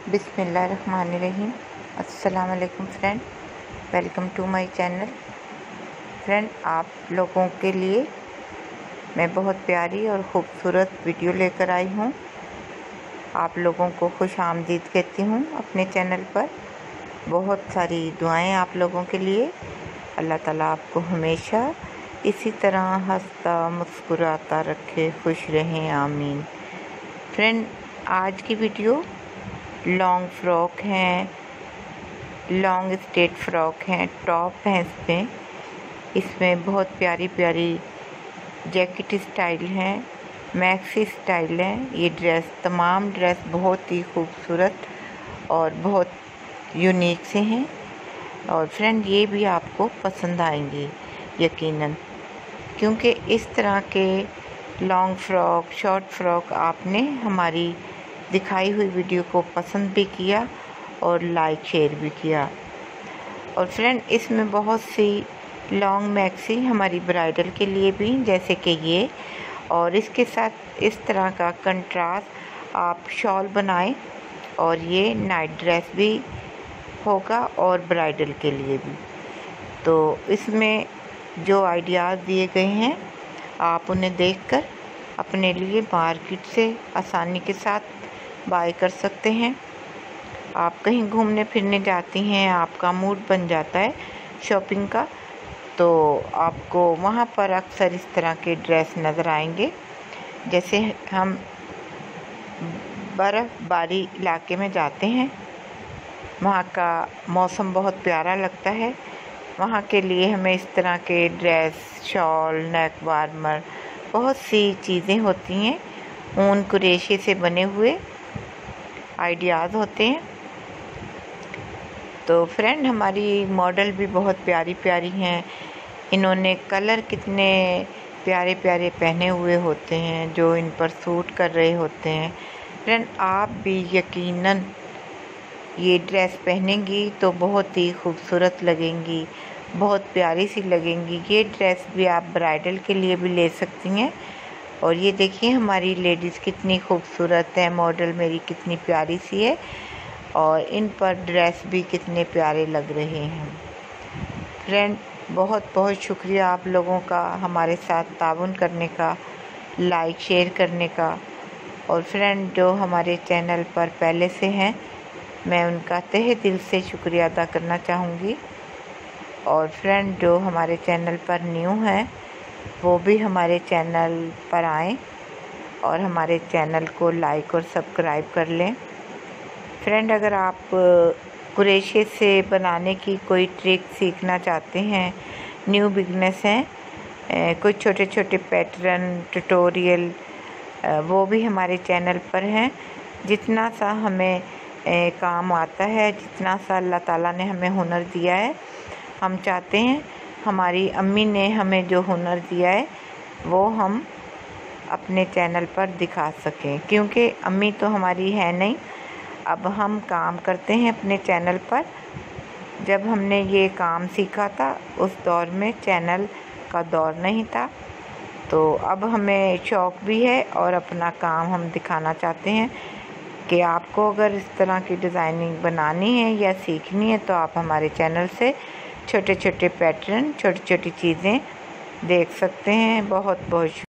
बिस्मिल्लाहिर्रहमानिर्रहीम। अस्सलाम वालेकुम friend, welcome to my channel. Friend, आप लोगों के लिए मैं बहुत प्यारी और ख़ूबसूरत वीडियो लेकर आई हूँ। आप लोगों को खुश आमदीद कहती हूँ अपने चैनल पर। बहुत सारी दुआएं आप लोगों के लिए। अल्लाह ताला आपको हमेशा इसी तरह हंसता मुस्कुराता रखे, खुश रहें, आमीन। फ्रेंड, आज की वीडियो लॉन्ग फ्रॉक हैं, लॉन्ग स्ट्रेट फ्रॉक हैं, टॉप हैं। इसमें बहुत प्यारी प्यारी जैकेट स्टाइल हैं, मैक्सी स्टाइल हैं। ये तमाम ड्रेस बहुत ही खूबसूरत और बहुत यूनिक से हैं। और फ्रेंड, ये भी आपको पसंद आएंगे यकीनन, क्योंकि इस तरह के लॉन्ग फ्रॉक, शॉर्ट फ्रॉक आपने हमारी दिखाई हुई वीडियो को पसंद भी किया और लाइक शेयर भी किया। और फ्रेंड, इसमें बहुत सी लॉन्ग मैक्सी हमारी ब्राइडल के लिए भी, जैसे कि ये, और इसके साथ इस तरह का कंट्रास्ट आप शॉल बनाएं और ये नाइट ड्रेस भी होगा और ब्राइडल के लिए भी। तो इसमें जो आइडियाज़ दिए गए हैं आप उन्हें देखकर अपने लिए मार्केट से आसानी के साथ बाय कर सकते हैं। आप कहीं घूमने फिरने जाती हैं, आपका मूड बन जाता है शॉपिंग का, तो आपको वहाँ पर अक्सर इस तरह के ड्रेस नज़र आएंगे। जैसे हम बर्फ़बारी इलाके में जाते हैं, वहाँ का मौसम बहुत प्यारा लगता है, वहाँ के लिए हमें इस तरह के ड्रेस, शॉल, नेक वार्मर, बहुत सी चीज़ें होती हैं, ऊन कुरेशे से बने हुए आइडियाज़ होते हैं। तो फ्रेंड, हमारी मॉडल भी बहुत प्यारी प्यारी हैं। इन्होंने कलर कितने प्यारे प्यारे पहने हुए होते हैं जो इन पर सूट कर रहे होते हैं। फ्रेंड, आप भी यकीनन ये ड्रेस पहनेंगी तो बहुत ही खूबसूरत लगेंगी, बहुत प्यारी सी लगेंगी। ये ड्रेस भी आप ब्राइडल के लिए भी ले सकती हैं। और ये देखिए हमारी लेडीज़ कितनी खूबसूरत है, मॉडल मेरी कितनी प्यारी सी है, और इन पर ड्रेस भी कितने प्यारे लग रहे हैं। फ्रेंड, बहुत बहुत शुक्रिया आप लोगों का हमारे साथ ताउन करने का, लाइक शेयर करने का। और फ्रेंड, जो हमारे चैनल पर पहले से हैं, मैं उनका तहे दिल से शुक्रिया अदा करना चाहूँगी। और फ्रेंड, जो हमारे चैनल पर न्यू हैं, वो भी हमारे चैनल पर आएँ और हमारे चैनल को लाइक और सब्सक्राइब कर लें। फ्रेंड, अगर आप कुरेशे से बनाने की कोई ट्रिक सीखना चाहते हैं, न्यू बिगनर्स हैं, कुछ छोटे छोटे पैटर्न ट्यूटोरियल, वो भी हमारे चैनल पर हैं। जितना सा हमें काम आता है, जितना सा अल्लाह ताला ने हमें हुनर दिया है, हम चाहते हैं हमारी अम्मी ने हमें जो हुनर दिया है वो हम अपने चैनल पर दिखा सकें, क्योंकि अम्मी तो हमारी है नहीं। अब हम काम करते हैं अपने चैनल पर। जब हमने ये काम सीखा था उस दौर में चैनल का दौर नहीं था, तो अब हमें शौक़ भी है और अपना काम हम दिखाना चाहते हैं कि आपको अगर इस तरह की डिज़ाइनिंग बनानी है या सीखनी है तो आप हमारे चैनल से छोटे छोटे पैटर्न, छोटी छोटी चीज़ें देख सकते हैं। बहुत बहुत